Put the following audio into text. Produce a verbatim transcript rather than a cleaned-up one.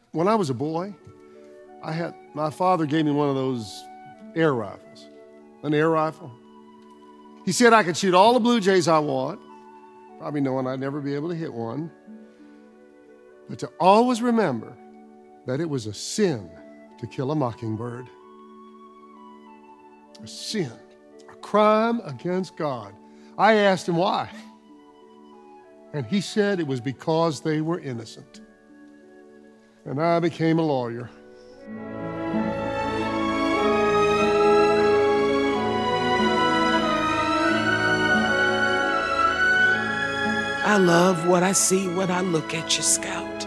when I was a boy, I had, my father gave me one of those air rifles, an air rifle. He said I could shoot all the blue jays I want, probably knowing I'd never be able to hit one, but to always remember that it was a sin to kill a mockingbird. A sin, a crime against God. I asked him why, and he said it was because they were innocent. And I became a lawyer. I love what I see when I look at you, Scout.